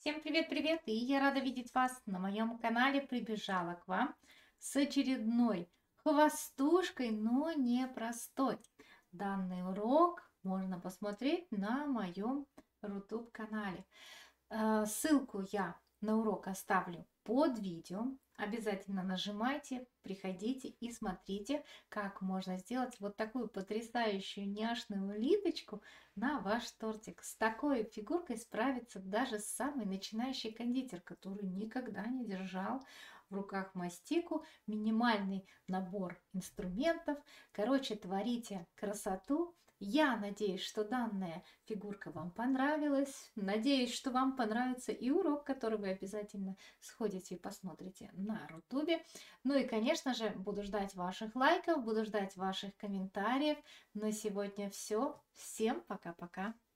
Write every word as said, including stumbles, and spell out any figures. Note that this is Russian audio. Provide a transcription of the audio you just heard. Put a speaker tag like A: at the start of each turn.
A: Всем привет-привет! И я рада видеть вас на моем канале. Прибежала к вам с очередной хвостушкой, но не простой. Данный урок можно посмотреть на моем рутуб канале. Э, Ссылку я на урок оставлю под видео. Обязательно нажимайте, приходите и смотрите, как можно сделать вот такую потрясающую няшную улиточку на ваш тортик. С такой фигуркой справится даже самый начинающий кондитер, который никогда не держал в руках мастику. Минимальный набор инструментов. Короче, творите красоту. Я надеюсь, что данная фигурка вам понравилась. Надеюсь, что вам понравится и урок, который вы обязательно сходите и посмотрите на рутубе. Ну и, конечно же, буду ждать ваших лайков, буду ждать ваших комментариев. На сегодня все. Всем пока-пока.